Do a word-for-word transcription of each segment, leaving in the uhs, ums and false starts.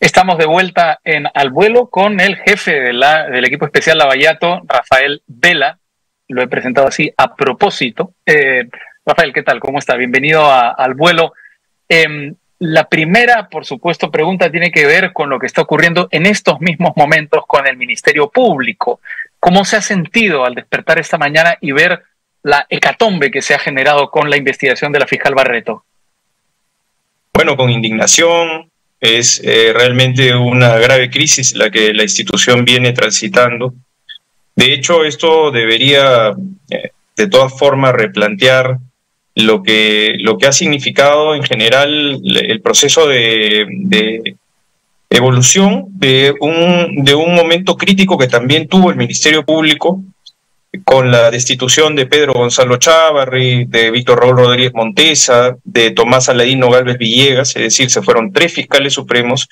Estamos de vuelta en Al Vuelo con el jefe de la, del equipo especial Lavallato, Rafael Vela. Lo he presentado así a propósito. Eh, Rafael, ¿qué tal? ¿Cómo está? Bienvenido a, Al Vuelo. Eh, la primera, por supuesto, pregunta tiene que ver con lo que está ocurriendo en estos mismos momentos con el Ministerio Público. ¿Cómo se ha sentido al despertar esta mañana y ver la hecatombe que se ha generado con la investigación de la fiscal Barreto? Bueno, con indignación. Es eh, realmente una grave crisis la que la institución viene transitando. De hecho, esto debería eh, de todas formas replantear lo que, lo que ha significado en general el proceso de, de evolución de un, de un momento crítico que también tuvo el Ministerio Público con la destitución de Pedro Gonzalo Chávarri, de Víctor Raúl Rodríguez Montesa, de Tomás Aladino Gálvez Villegas, es decir, se fueron tres fiscales supremos,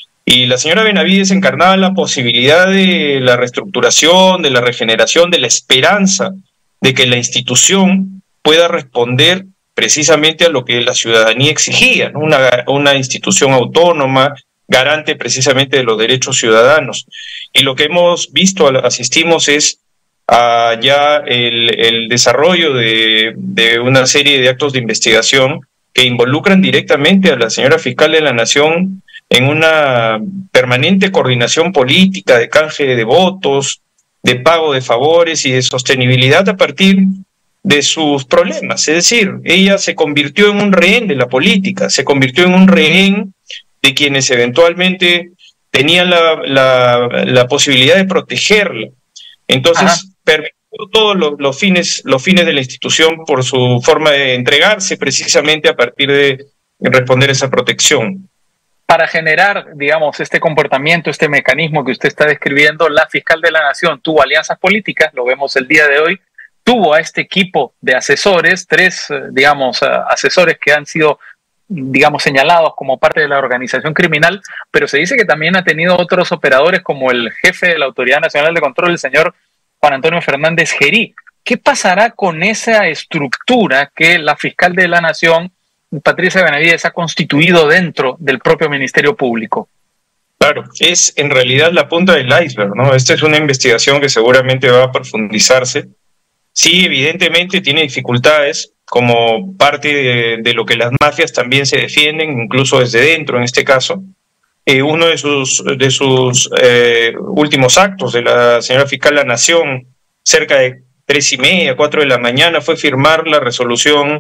y la señora Benavides encarnaba la posibilidad de la reestructuración, de la regeneración, de la esperanza de que la institución pueda responder precisamente a lo que la ciudadanía exigía, ¿no? una, una institución autónoma, garante precisamente de los derechos ciudadanos. Y lo que hemos visto, asistimos es a ya el, el desarrollo de, de una serie de actos de investigación que involucran directamente a la señora fiscal de la Nación en una permanente coordinación política de canje de votos, de pago de favores y de sostenibilidad a partir de sus problemas. Es decir, ella se convirtió en un rehén de la política, se convirtió en un rehén de quienes eventualmente tenían la, la, la posibilidad de protegerla. Entonces, Ajá. permitió todos los, los, fines, los fines de la institución por su forma de entregarse precisamente a partir de responder esa protección. Para generar, digamos, este comportamiento, este mecanismo que usted está describiendo, la fiscal de la Nación tuvo alianzas políticas, lo vemos el día de hoy, tuvo a este equipo de asesores, tres, digamos, asesores que han sido, digamos, señalados como parte de la organización criminal, pero se dice que también ha tenido otros operadores como el jefe de la Autoridad Nacional de Control, el señor Juan Antonio Fernández Gerí. ¿Qué pasará con esa estructura que la fiscal de la Nación, Patricia Benavides, ha constituido dentro del propio Ministerio Público? Claro, es en realidad la punta del iceberg, ¿no? Esta es una investigación que seguramente va a profundizarse. Sí, evidentemente tiene dificultades, como parte de, de lo que las mafias también se defienden, incluso desde dentro en este caso. Eh, uno de sus, de sus eh, últimos actos de la señora fiscal de la Nación, cerca de tres y media, cuatro de la mañana, fue firmar la resolución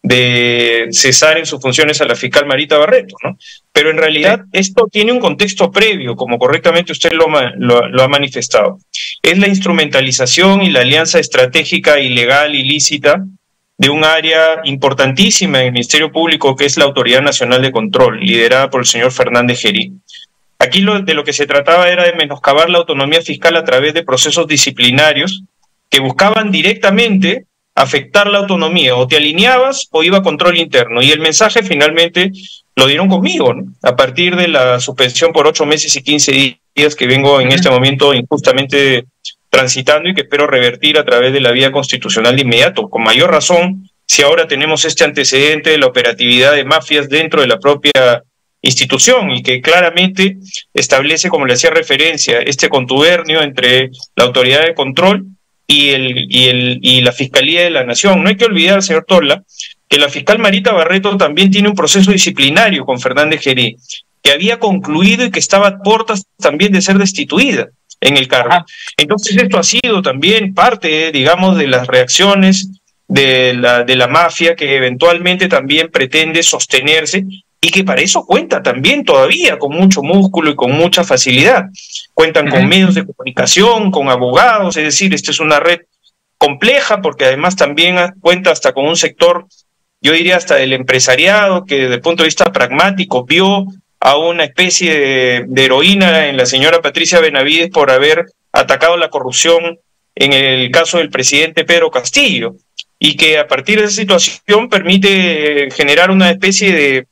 de cesar en sus funciones a la fiscal Marita Barreto, ¿no? Pero en realidad sí. esto tiene un contexto previo, como correctamente usted lo, lo, lo ha manifestado. Es la instrumentalización y la alianza estratégica ilegal, ilícita, de un área importantísima en el Ministerio Público, que es la Autoridad Nacional de Control, liderada por el señor Fernández Gerí. Aquí lo, de lo que se trataba era de menoscabar la autonomía fiscal a través de procesos disciplinarios que buscaban directamente afectar la autonomía. O te alineabas o iba a control interno. Y el mensaje finalmente lo dieron conmigo, ¿no? A partir de la suspensión por ocho meses y quince días que vengo en este momento injustamente transitando y que espero revertir a través de la vía constitucional de inmediato. Con mayor razón, si ahora tenemos este antecedente de la operatividad de mafias dentro de la propia institución y que claramente establece, como le hacía referencia, este contubernio entre la autoridad de control y, el, y, el, y la Fiscalía de la Nación. No hay que olvidar, señor Tola, que la fiscal Marita Barreto también tiene un proceso disciplinario con Fernández Gerí, que había concluido y que estaba a puertas también de ser destituida en el cargo. Ajá. Entonces esto ha sido también parte, digamos, de las reacciones de la, de la mafia que eventualmente también pretende sostenerse y que para eso cuenta también todavía con mucho músculo y con mucha facilidad. Cuentan Ajá. con medios de comunicación, con abogados, es decir, esta es una red compleja porque además también cuenta hasta con un sector, yo diría hasta del empresariado, que desde el punto de vista pragmático vio a una especie de, de heroína en la señora Patricia Benavides por haber atacado la corrupción en el caso del presidente Pedro Castillo, y que a partir de esa situación permite generar una especie de,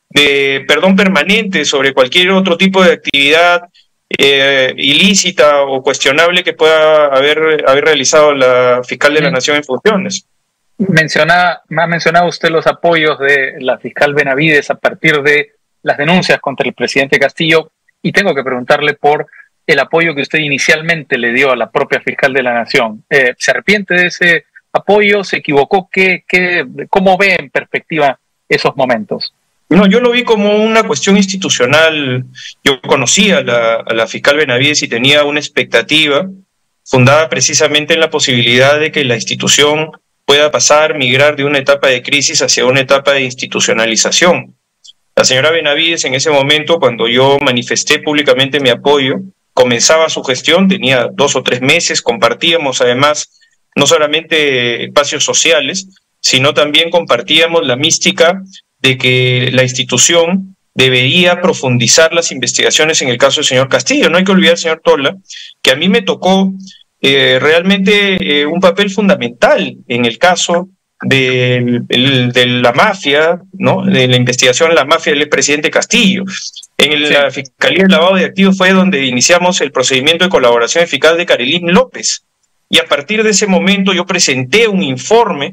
de perdón permanente sobre cualquier otro tipo de actividad eh, ilícita o cuestionable que pueda haber, haber realizado la fiscal de la Nación en funciones. Menciona, me ha mencionado usted los apoyos de la fiscal Benavides a partir de las denuncias contra el presidente Castillo. y tengo que preguntarle por el apoyo que usted inicialmente le dio a la propia fiscal de la Nación. Eh, ¿Se arrepiente de ese apoyo? ¿Se equivocó? ¿Qué, qué, ¿Cómo ve en perspectiva esos momentos? No, yo lo vi como una cuestión institucional. Yo conocía a la, a la fiscal Benavides y tenía una expectativa fundada precisamente en la posibilidad de que la institución pueda pasar, migrar de una etapa de crisis hacia una etapa de institucionalización. La señora Benavides en ese momento, cuando yo manifesté públicamente mi apoyo, comenzaba su gestión, tenía dos o tres meses, compartíamos además no solamente espacios sociales, sino también compartíamos la mística de que la institución debería profundizar las investigaciones en el caso del señor Castillo. No hay que olvidar, señor Tola, que a mí me tocó eh, realmente eh, un papel fundamental en el caso de, de, de la mafia, ¿no? De la investigación de la mafia del expresidente Castillo. En el, sí. La Fiscalía del Lavado de Activos fue donde iniciamos el procedimiento de colaboración eficaz de Carolín López. Y a partir de ese momento yo presenté un informe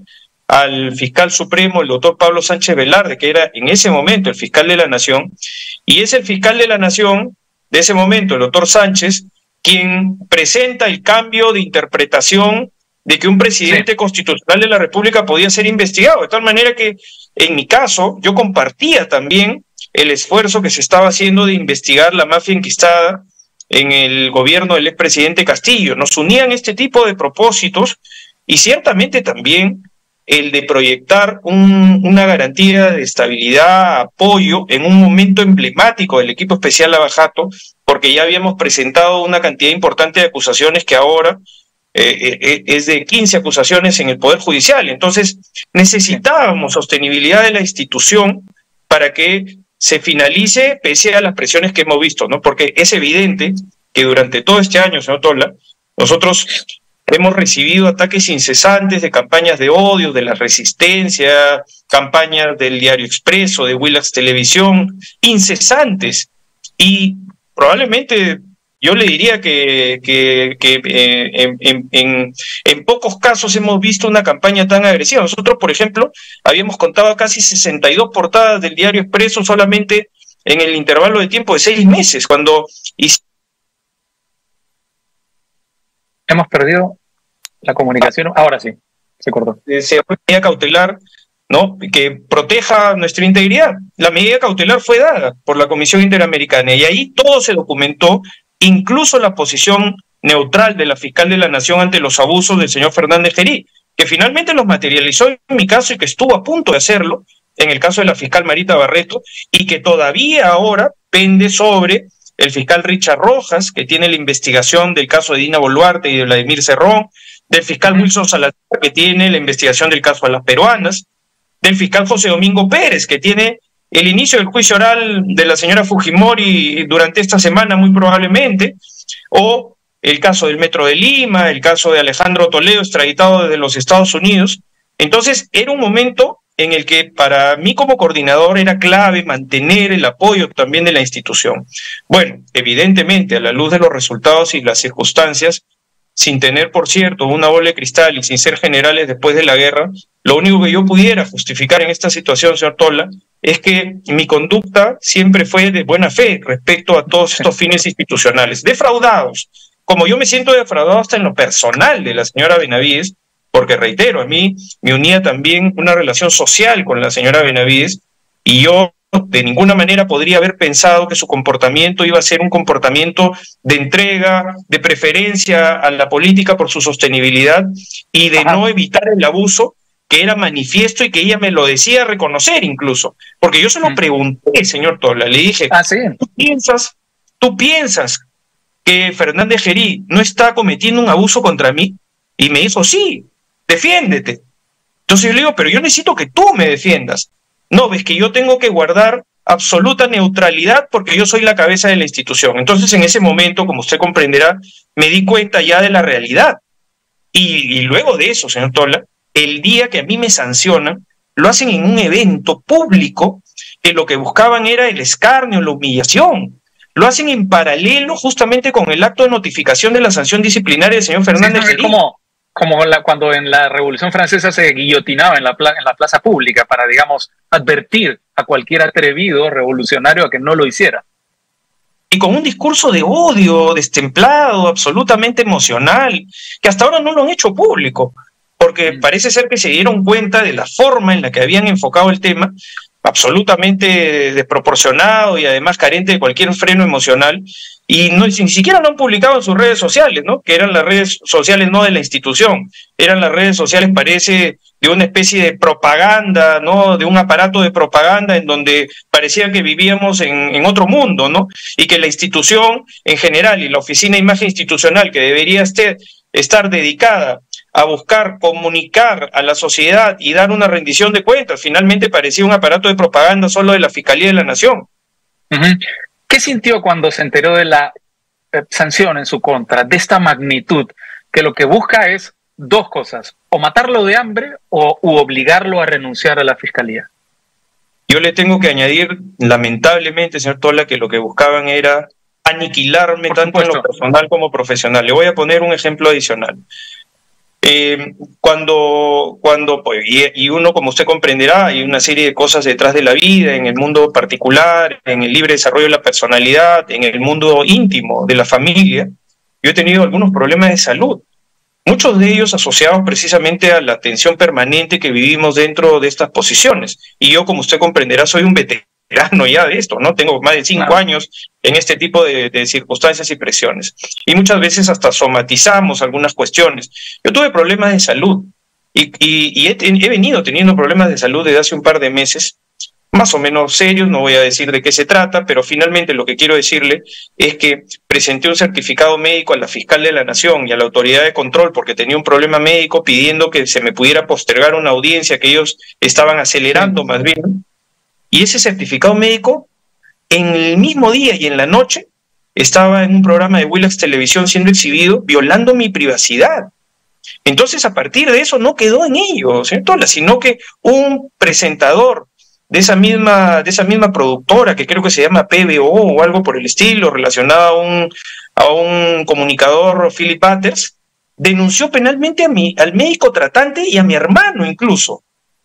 al fiscal supremo, el doctor Pablo Sánchez Velarde, que era en ese momento el fiscal de la Nación, y es el fiscal de la Nación de ese momento, el doctor Sánchez, quien presenta el cambio de interpretación de que un presidente sí. constitucional de la República podía ser investigado, de tal manera que en mi caso yo compartía también el esfuerzo que se estaba haciendo de investigar la mafia enquistada en el gobierno del expresidente Castillo. Nos unían este tipo de propósitos y ciertamente también el de proyectar un, una garantía de estabilidad, apoyo en un momento emblemático del equipo especial Lavajato, porque ya habíamos presentado una cantidad importante de acusaciones que ahora eh, eh, es de quince acusaciones en el Poder Judicial. Entonces necesitábamos sostenibilidad de la institución para que se finalice pese a las presiones que hemos visto, ¿no? Porque es evidente que durante todo este año, señor Tola, nosotros hemos recibido ataques incesantes de campañas de odio, de la Resistencia, campañas del Diario Expreso, de Willax Televisión, incesantes. Y probablemente yo le diría que, que, que eh, en, en, en, en pocos casos hemos visto una campaña tan agresiva. Nosotros, por ejemplo, habíamos contado casi sesenta y dos portadas del Diario Expreso solamente en el intervalo de tiempo de seis meses, cuando... Hemos perdido la comunicación. Ahora sí, se cortó. Se una medida cautelar, ¿no?, que proteja nuestra integridad. La medida cautelar fue dada por la Comisión Interamericana y ahí todo se documentó, incluso la posición neutral de la fiscal de la Nación ante los abusos del señor Fernández Gerí, que finalmente los materializó en mi caso y que estuvo a punto de hacerlo en el caso de la fiscal Marita Barreto, y que todavía ahora pende sobre el fiscal Richard Rojas, que tiene la investigación del caso de Dina Boluarte y de Vladimir Cerrón, del fiscal Wilson Salazar, que tiene la investigación del caso de las peruanas, del fiscal José Domingo Pérez, que tiene el inicio del juicio oral de la señora Fujimori durante esta semana muy probablemente, o el caso del Metro de Lima, el caso de Alejandro Toledo, extraditado desde los Estados Unidos. Entonces era un momento en el que para mí como coordinador era clave mantener el apoyo también de la institución. Bueno, evidentemente a la luz de los resultados y las circunstancias, sin tener, por cierto, una bola de cristal y sin ser generales después de la guerra, lo único que yo pudiera justificar en esta situación, señor Tola, es que mi conducta siempre fue de buena fe respecto a todos estos fines institucionales. Defraudados, como yo me siento defraudado hasta en lo personal de la señora Benavides, porque reitero, a mí me unía también una relación social con la señora Benavides y yo de ninguna manera podría haber pensado que su comportamiento iba a ser un comportamiento de entrega, de preferencia a la política por su sostenibilidad y de Ajá. no evitar el abuso que era manifiesto y que ella me lo decía reconocer incluso. Porque yo se lo pregunté, señor Tola, le dije, ¿Ah, sí? ¿tú piensas, tú piensas que Fernández Gerí no está cometiendo un abuso contra mí? Y me dijo, sí, defiéndete. Entonces yo le digo, pero yo necesito que tú me defiendas. No, ves que yo tengo que guardar absoluta neutralidad porque yo soy la cabeza de la institución. Entonces en ese momento, como usted comprenderá, me di cuenta ya de la realidad. Y, y luego de eso, señor Tola, el día que a mí me sancionan, lo hacen en un evento público que lo que buscaban era el escarnio, la humillación. Lo hacen en paralelo justamente con el acto de notificación de la sanción disciplinaria del señor Fernández Gerí. Sí, como, como la, cuando en la Revolución Francesa se guillotinaba en la, pla en la plaza pública para, digamos, advertir a cualquier atrevido revolucionario a que no lo hiciera. y con un discurso de odio, destemplado, absolutamente emocional, que hasta ahora no lo han hecho público, porque parece ser que se dieron cuenta de la forma en la que habían enfocado el tema, absolutamente desproporcionado y además carente de cualquier freno emocional, y no, ni siquiera lo han publicado en sus redes sociales, ¿no? Que eran las redes sociales no de la institución, eran las redes sociales, parece, de una especie de propaganda, ¿no? De un aparato de propaganda en donde parecía que vivíamos en, en otro mundo, ¿no? Y que la institución en general y la oficina de imagen institucional, que debería este, estar dedicada a buscar comunicar a la sociedad y dar una rendición de cuentas, finalmente parecía un aparato de propaganda solo de la Fiscalía de la Nación. Uh-huh. ¿Qué sintió cuando se enteró de la eh, sanción en su contra, de esta magnitud, que lo que busca es dos cosas, o matarlo de hambre o u obligarlo a renunciar a la Fiscalía? Yo le tengo que añadir, lamentablemente, señor Tola, que lo que buscaban era aniquilarme tanto en lo personal como profesional. Le voy a poner un ejemplo adicional. Eh, cuando, cuando pues, y, y uno, como usted comprenderá, hay una serie de cosas detrás de la vida, en el mundo particular, en el libre desarrollo de la personalidad, en el mundo íntimo de la familia. Yo he tenido algunos problemas de salud, muchos de ellos asociados precisamente a la tensión permanente que vivimos dentro de estas posiciones. Y yo, como usted comprenderá, soy un veterano ya de esto, ¿no? Tengo más de cinco claro. años en este tipo de, de circunstancias y presiones. Y muchas veces hasta somatizamos algunas cuestiones. Yo tuve problemas de salud y, y, y he, he venido teniendo problemas de salud desde hace un par de meses, más o menos serios, no voy a decir de qué se trata, pero finalmente lo que quiero decirle es que presenté un certificado médico a la fiscal de la Nación y a la autoridad de control porque tenía un problema médico pidiendo que se me pudiera postergar una audiencia que ellos estaban acelerando más bien. Y ese certificado médico, en el mismo día y en la noche, estaba en un programa de Willax Televisión siendo exhibido, violando mi privacidad. Entonces, a partir de eso, no quedó en ello, ¿cierto? Sino que un presentador de esa misma, de esa misma productora, que creo que se llama P B O o algo por el estilo, relacionado a un, a un comunicador, Philip Butters, denunció penalmente a mi, al médico tratante y a mi hermano incluso.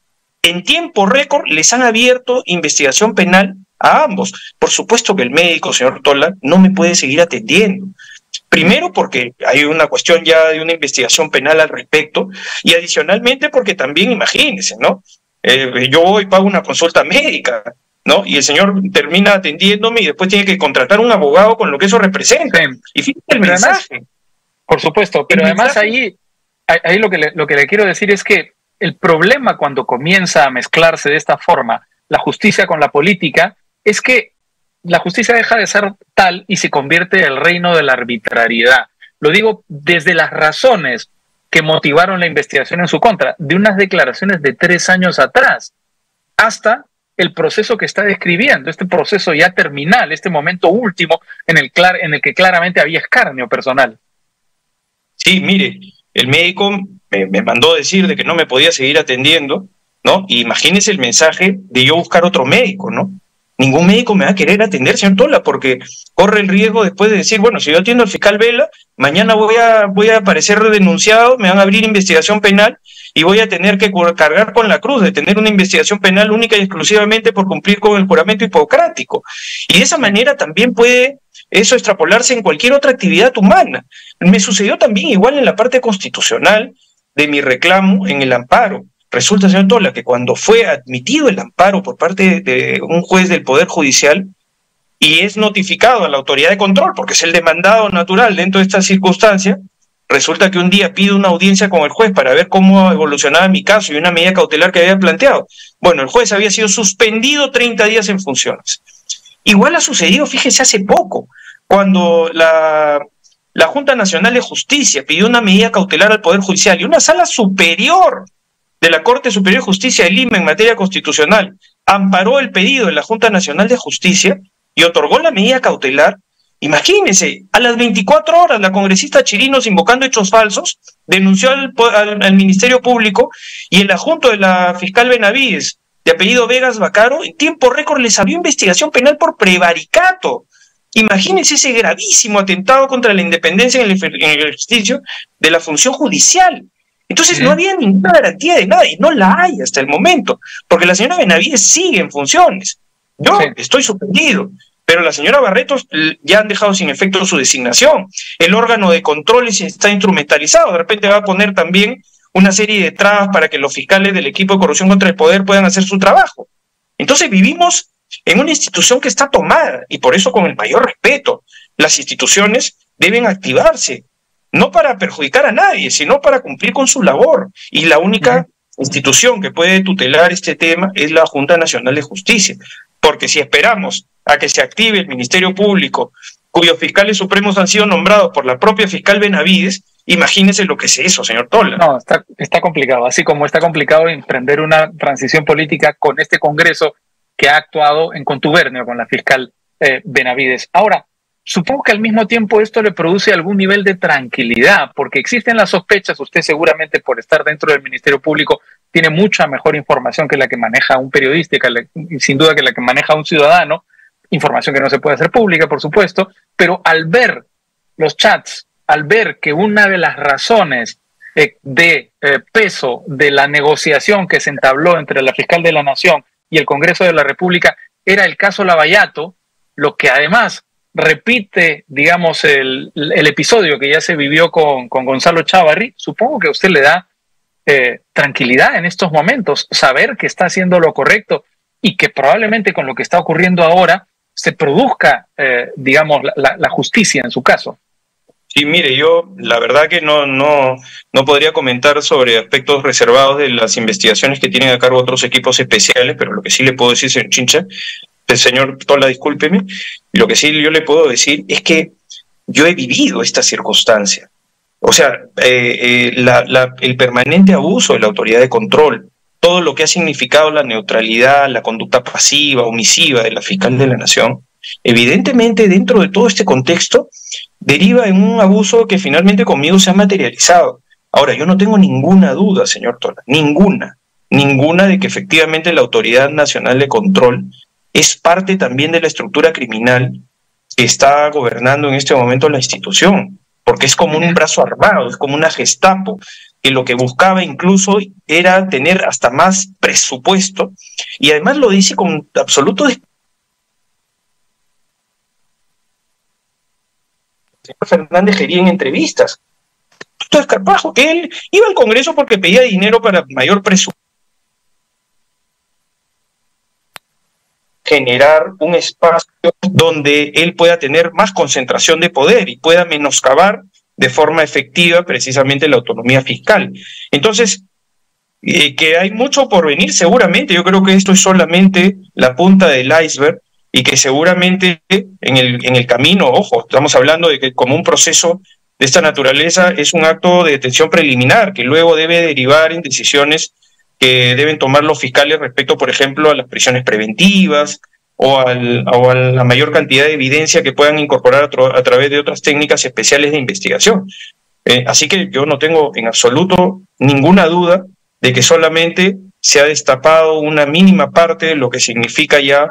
En tiempo récord les han abierto investigación penal a ambos. Por supuesto que el médico, señor Tola, no me puede seguir atendiendo. Primero porque hay una cuestión ya de una investigación penal al respecto y adicionalmente porque también, imagínense, ¿no? Eh, yo voy y pago una consulta médica, ¿no? Y el señor termina atendiéndome y después tiene que contratar un abogado con lo que eso representa. Sí. Y fíjate el pero mensaje. Además, por supuesto, pero además mensaje, ahí, ahí lo, que le, lo que le quiero decir es que el problema cuando comienza a mezclarse de esta forma la justicia con la política es que la justicia deja de ser tal y se convierte en el reino de la arbitrariedad. Lo digo desde las razones que motivaron la investigación en su contra, de unas declaraciones de tres años atrás, hasta el proceso que está describiendo, este proceso ya terminal, este momento último en el, clar en el que claramente había escarnio personal. Sí, mire, el médico me, me mandó decir de que no me podía seguir atendiendo, ¿no? Y imagínese el mensaje de yo buscar otro médico, ¿no? Ningún médico me va a querer atender, señor Tola, porque corre el riesgo después de decir, bueno, si yo atiendo al fiscal Vela, mañana voy a, voy a aparecer denunciado, me van a abrir investigación penal y voy a tener que cargar con la cruz de tener una investigación penal única y exclusivamente por cumplir con el juramento hipocrático. Y de esa manera también puede eso extrapolarse en cualquier otra actividad humana. Me sucedió también igual en la parte constitucional de mi reclamo en el amparo. Resulta, señor Tola, que cuando fue admitido el amparo por parte de un juez del Poder Judicial y es notificado a la autoridad de control, porque es el demandado natural dentro de esta circunstancia, resulta que un día pido una audiencia con el juez para ver cómo evolucionaba mi caso y una medida cautelar que había planteado. Bueno, el juez había sido suspendido treinta días en funciones. Igual ha sucedido, fíjese, hace poco, cuando la, la Junta Nacional de Justicia pidió una medida cautelar al Poder Judicial y una sala superior de la Corte Superior de Justicia de Lima en materia constitucional amparó el pedido de la Junta Nacional de Justicia y otorgó la medida cautelar. Imagínense, a las veinticuatro horas la congresista Chirinos, invocando hechos falsos, denunció al, al, al Ministerio Público y el adjunto de la fiscal Benavides, de apellido Vegas Bacaro, en tiempo récord les abrió investigación penal por prevaricato. Imagínense ese gravísimo atentado contra la independencia en el, en el ejercicio de la función judicial. Entonces no había ninguna garantía de nada, y no la hay hasta el momento, porque la señora Benavides sigue en funciones. Yo sí. estoy suspendido, pero la señora Barretos ya han dejado sin efecto su designación. El órgano de controles está instrumentalizado, de repente va a poner también una serie de trabas para que los fiscales del equipo de corrupción contra el poder puedan hacer su trabajo. Entonces vivimos en una institución que está tomada, y por eso con el mayor respeto, las instituciones deben activarse, no para perjudicar a nadie, sino para cumplir con su labor, y la única institución que puede tutelar este tema es la Junta Nacional de Justicia, porque si esperamos a que se active el Ministerio Público, cuyos fiscales supremos han sido nombrados por la propia fiscal Benavides, imagínese lo que es eso, señor Tola. No, está, está complicado, así como está complicado emprender una transición política con este Congreso que ha actuado en contubernio con la fiscal eh, Benavides. Ahora, supongo que al mismo tiempo esto le produce algún nivel de tranquilidad, porque existen las sospechas, usted seguramente por estar dentro del Ministerio Público tiene mucha mejor información que la que maneja un periodista y sin duda que la que maneja un ciudadano, información que no se puede hacer pública, por supuesto, pero al ver los chats, al ver que una de las razones eh, de eh, peso de la negociación que se entabló entre la fiscal de la Nación y el Congreso de la República era el caso Lavallato, lo que además repite, digamos, el, el episodio que ya se vivió con, con Gonzalo Chávarri, supongo que a usted le da eh, tranquilidad en estos momentos, saber que está haciendo lo correcto y que probablemente con lo que está ocurriendo ahora se produzca, eh, digamos, la, la justicia en su caso. Sí, mire, yo la verdad que no, no, no podría comentar sobre aspectos reservados de las investigaciones que tienen a cargo otros equipos especiales, pero lo que sí le puedo decir, señor Chincha, el señor Tola, discúlpeme, lo que sí yo le puedo decir es que yo he vivido esta circunstancia. O sea, eh, eh, la, la, el permanente abuso de la autoridad de control, todo lo que ha significado la neutralidad, la conducta pasiva, omisiva de la fiscal de la Nación, evidentemente dentro de todo este contexto deriva en un abuso que finalmente conmigo se ha materializado. Ahora, yo no tengo ninguna duda, señor Tola, ninguna, ninguna de que efectivamente la Autoridad Nacional de Control es parte también de la estructura criminal que está gobernando en este momento la institución, porque es como un brazo armado, es como una Gestapo, que lo que buscaba incluso era tener hasta más presupuesto, y además lo dice con absoluto desprecio. Fernández Gería en entrevistas. Esto es Carpajo, que él iba al Congreso porque pedía dinero para mayor presupuesto. Generar un espacio donde él pueda tener más concentración de poder y pueda menoscabar de forma efectiva precisamente la autonomía fiscal. Entonces, eh, que hay mucho por venir seguramente, yo creo que esto es solamente la punta del iceberg y que seguramente en el, en el camino, ojo, estamos hablando de que como un proceso de esta naturaleza es un acto de detención preliminar que luego debe derivar en decisiones que deben tomar los fiscales respecto, por ejemplo, a las prisiones preventivas o, al, o a la mayor cantidad de evidencia que puedan incorporar a, tra a través de otras técnicas especiales de investigación. Eh, así que yo no tengo en absoluto ninguna duda de que solamente se ha destapado una mínima parte de lo que significa ya,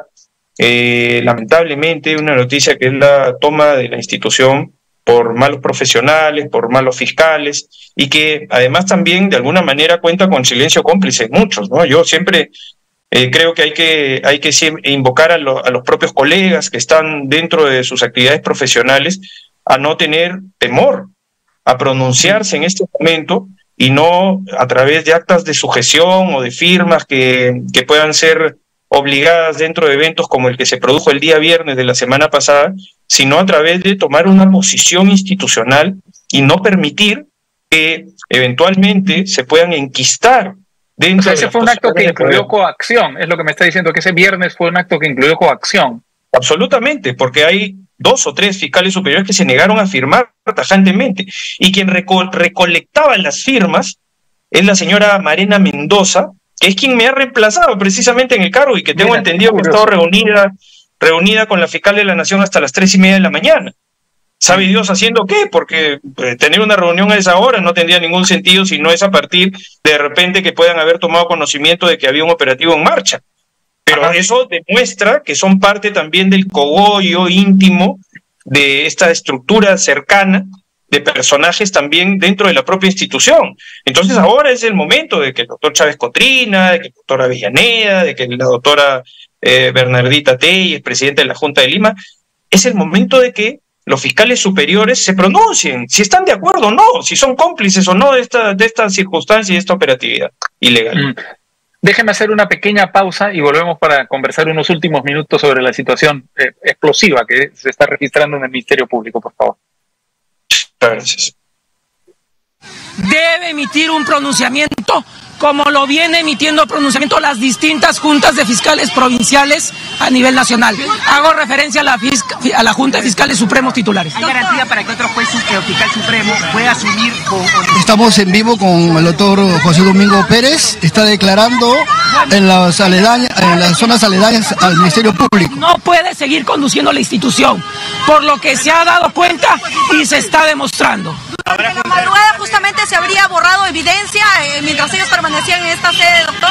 eh, lamentablemente, una noticia que es la toma de la institución por malos profesionales, por malos fiscales, y que además también de alguna manera cuenta con silencio cómplice, muchos, ¿no? Yo siempre eh, creo que hay que, hay que invocar a, lo, a los propios colegas que están dentro de sus actividades profesionales a no tener temor, a pronunciarse en este momento y no a través de actas de sujeción o de firmas que, que puedan ser obligadas dentro de eventos como el que se produjo el día viernes de la semana pasada, sino a través de tomar una posición institucional y no permitir que eventualmente se puedan enquistar dentro. O sea, ese de fue un acto que incluyó coacción, es lo que me está diciendo, que ese viernes fue un acto que incluyó coacción. Absolutamente, porque hay dos o tres fiscales superiores que se negaron a firmar tajantemente, y quien reco recolectaba las firmas es la señora Marena Mendoza, que es quien me ha reemplazado precisamente en el cargo y que tengo Mira, entendido que ha estado reunida, reunida con la fiscal de la Nación hasta las tres y media de la mañana. ¿Sabe Dios haciendo qué? Porque eh, tener una reunión a esa hora no tendría ningún sentido si no es a partir de, de repente que puedan haber tomado conocimiento de que había un operativo en marcha. Pero Ajá. Eso demuestra que son parte también del cogollo íntimo de esta estructura cercana de personajes también dentro de la propia institución. Entonces ahora es el momento de que el doctor Chávez Cotrina, de que el doctor Avellaneda, de que la doctora eh, Bernardita Telles, presidenta de la Junta de Lima, es el momento de que los fiscales superiores se pronuncien, si están de acuerdo o no, si son cómplices o no de esta, de esta circunstancia y de esta operatividad ilegal. Mm. Déjeme hacer una pequeña pausa y volvemos para conversar unos últimos minutos sobre la situación eh, explosiva que se está registrando en el Ministerio Público, por favor. Gracias. Debe emitir un pronunciamiento como lo viene emitiendo pronunciamiento las distintas juntas de fiscales provinciales a nivel nacional. Hago referencia a la, fisca, a la Junta de Fiscales Supremos titulares. ¿Hay garantía para que otro juez o fiscal supremo pueda asumir con... Estamos en vivo con el doctor José Domingo Pérez, está declarando en las, aledañas, en las zonas aledañas al Ministerio Público. No puede seguir conduciendo la institución, por lo que se ha dado cuenta y se está demostrando. En la madrugada justamente se habría borrado evidencia eh, mientras ellos permanecían en esta sede, doctor.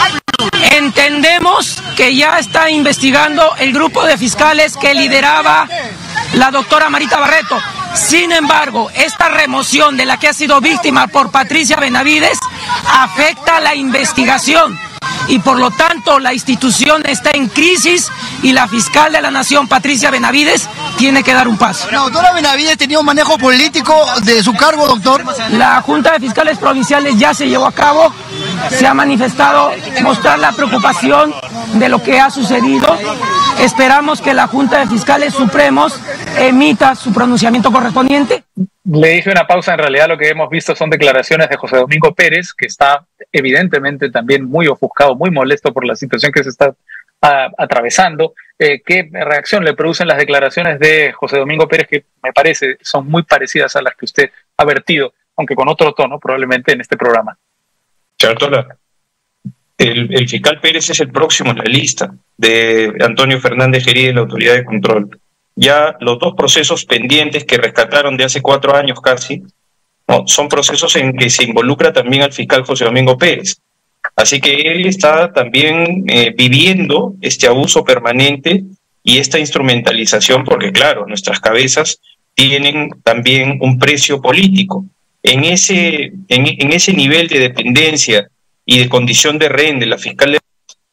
Entendemos que ya está investigando el grupo de fiscales que lideraba la doctora Marita Barreto. Sin embargo, esta remoción de la que ha sido víctima por Patricia Benavides afecta la investigación y por lo tanto la institución está en crisis y la fiscal de la Nación, Patricia Benavides, tiene que dar un paso. ¿La doctora Benavides tenía un manejo político de su cargo, doctor? La Junta de Fiscales Provinciales ya se llevó a cabo, se ha manifestado mostrar la preocupación de lo que ha sucedido. Esperamos que la Junta de Fiscales Supremos emita su pronunciamiento correspondiente. Le dije una pausa, en realidad lo que hemos visto son declaraciones de José Domingo Pérez, que está evidentemente también muy ofuscado, muy molesto por la situación que se está a, atravesando. Eh, ¿Qué reacción le producen las declaraciones de José Domingo Pérez, que me parece son muy parecidas a las que usted ha vertido, aunque con otro tono probablemente en este programa? Chartola, el, el fiscal Pérez es el próximo en la lista de Antonio Fernández Gerí de la Autoridad de Control. Ya los dos procesos pendientes que rescataron de hace cuatro años casi, no, son procesos en que se involucra también al fiscal José Domingo Pérez. Así que él está también eh, viviendo este abuso permanente y esta instrumentalización, porque claro, nuestras cabezas tienen también un precio político. En ese, en, en ese nivel de dependencia y de condición de rehén de la fiscal de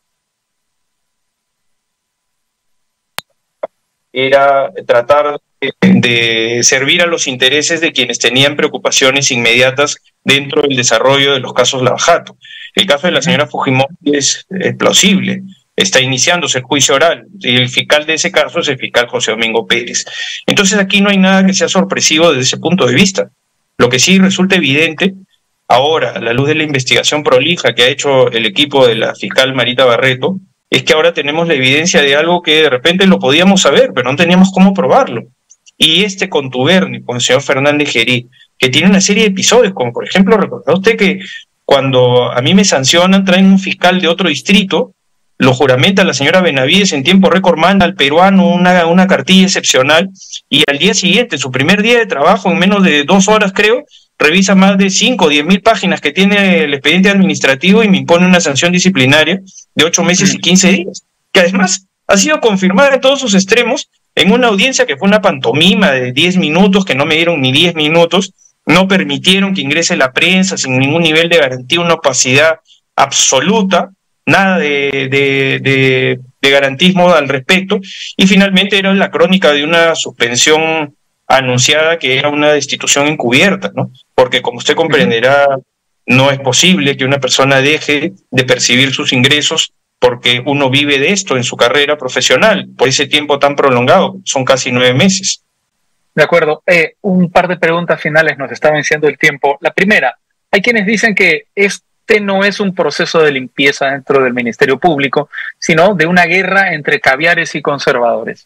era tratar de, de servir a los intereses de quienes tenían preocupaciones inmediatas dentro del desarrollo de los casos Lava Jato. El caso de la señora Fujimori es, es plausible, está iniciándose el juicio oral, y el fiscal de ese caso es el fiscal José Domingo Pérez. Entonces aquí no hay nada que sea sorpresivo desde ese punto de vista. Lo que sí resulta evidente, ahora, a la luz de la investigación prolija que ha hecho el equipo de la fiscal Marita Barreto, es que ahora tenemos la evidencia de algo que de repente lo podíamos saber, pero no teníamos cómo probarlo. Y este contubernio con el señor Fernández Gerí, que tiene una serie de episodios, como por ejemplo, ¿recuerda usted que cuando a mí me sancionan, traen un fiscal de otro distrito, lo juramenta la señora Benavides, en tiempo récord manda al peruano una, una cartilla excepcional, y al día siguiente, su primer día de trabajo, en menos de dos horas creo, revisa más de cinco o diez mil páginas que tiene el expediente administrativo y me impone una sanción disciplinaria de ocho meses y quince días, que además ha sido confirmada en todos sus extremos en una audiencia que fue una pantomima de diez minutos, que no me dieron ni diez minutos, no permitieron que ingrese la prensa sin ningún nivel de garantía, una opacidad absoluta, nada de, de, de, de garantismo al respecto, y finalmente era la crónica de una suspensión anunciada que era una destitución encubierta, ¿no? Porque como usted comprenderá, no es posible que una persona deje de percibir sus ingresos porque uno vive de esto en su carrera profesional, por ese tiempo tan prolongado, son casi nueve meses. De acuerdo. Eh, un par de preguntas finales, nos está venciendo el tiempo. La primera, hay quienes dicen que este no es un proceso de limpieza dentro del Ministerio Público, sino de una guerra entre caviares y conservadores.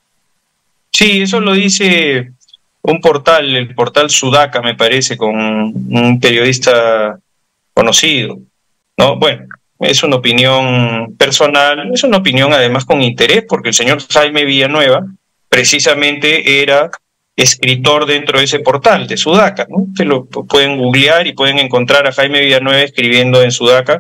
Sí, eso lo dice un portal, el portal Sudaca, me parece, con un periodista conocido, ¿no? Bueno, es una opinión personal, es una opinión además con interés, porque el señor Jaime Villanueva precisamente era escritor dentro de ese portal de Sudaca, ¿no? Ustedes lo pueden googlear y pueden encontrar a Jaime Villanueva escribiendo en Sudaca,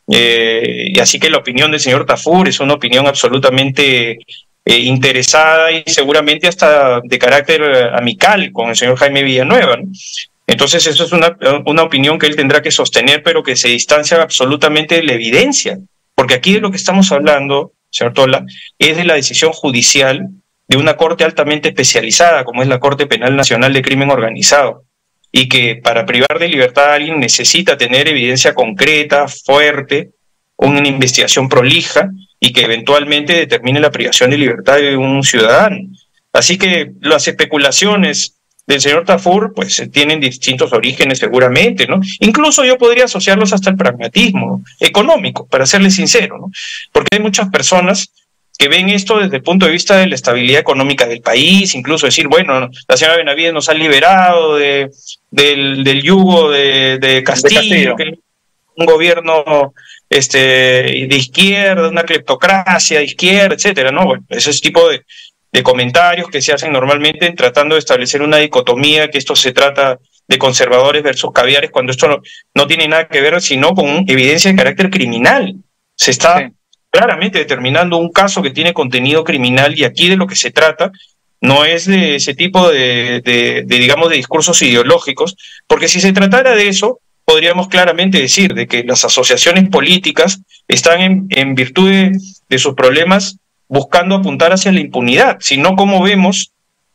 eh, y así que la opinión del señor Tafur es una opinión absolutamente Eh, interesada y seguramente hasta de carácter amical con el señor Jaime Villanueva, ¿no? Entonces eso es una, una opinión que él tendrá que sostener, pero que se distancia absolutamente de la evidencia, porque aquí de lo que estamos hablando señor Tola, es de la decisión judicial de una corte altamente especializada, como es la Corte Penal Nacional de Crimen Organizado, y que para privar de libertad a alguien necesita tener evidencia concreta, fuerte, una investigación prolija, y que eventualmente determine la privación de libertad de un ciudadano. Así que las especulaciones del señor Tafur pues tienen distintos orígenes seguramente, ¿no? Incluso yo podría asociarlos hasta el pragmatismo económico, para serle sincero, ¿no? Porque hay muchas personas que ven esto desde el punto de vista de la estabilidad económica del país, incluso decir, bueno, la señora Benavides nos ha liberado de, del, del yugo de, de Castillo, de Castillo. Que un gobierno este, de izquierda, una cleptocracia de izquierda, etcétera, ¿no? Bueno, ese tipo de, de comentarios que se hacen normalmente tratando de establecer una dicotomía, que esto se trata de conservadores versus caviares, cuando esto no, no tiene nada que ver, sino con evidencia de carácter criminal. Se está sí. claramente determinando un caso que tiene contenido criminal, y aquí de lo que se trata no es de ese tipo de, de, de digamos, de discursos ideológicos, porque si se tratara de eso, podríamos claramente decir de que las asociaciones políticas están en, en virtud de, de sus problemas buscando apuntar hacia la impunidad, sino como vemos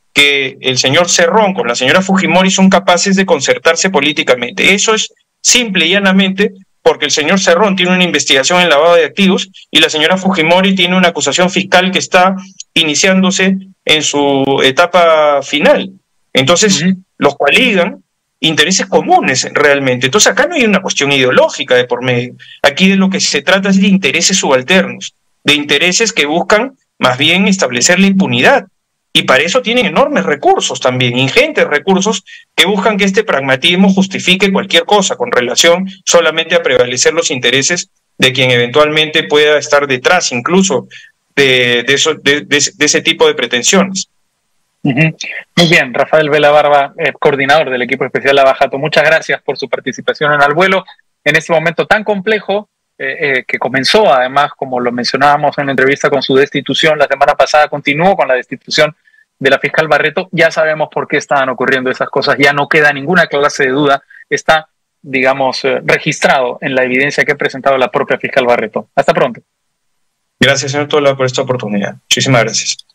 que el señor Cerrón con la señora Fujimori son capaces de concertarse políticamente. Eso es simple y llanamente porque el señor Cerrón tiene una investigación en lavado de activos y la señora Fujimori tiene una acusación fiscal que está iniciándose en su etapa final. Entonces, uh-huh. los coaligan intereses comunes realmente. Entonces acá no hay una cuestión ideológica de por medio. Aquí de lo que se trata es de intereses subalternos, de intereses que buscan más bien establecer la impunidad. Y para eso tienen enormes recursos también, ingentes recursos, que buscan que este pragmatismo justifique cualquier cosa con relación solamente a prevalecer los intereses de quien eventualmente pueda estar detrás incluso de, de, eso, de, de, de ese tipo de pretensiones. Uh-huh. Muy bien, Rafael Vela Barba, eh, coordinador del equipo especial Lava Jato, muchas gracias por su participación en Al Vuelo en este momento tan complejo eh, eh, que comenzó además, como lo mencionábamos en la entrevista, con su destitución la semana pasada, continuó con la destitución de la fiscal Barreto. Ya sabemos por qué estaban ocurriendo esas cosas, ya no queda ninguna clase de duda, está, digamos, eh, registrado en la evidencia que ha presentado la propia fiscal Barreto. Hasta pronto. Gracias, señor Tola, por esta oportunidad. Muchísimas gracias.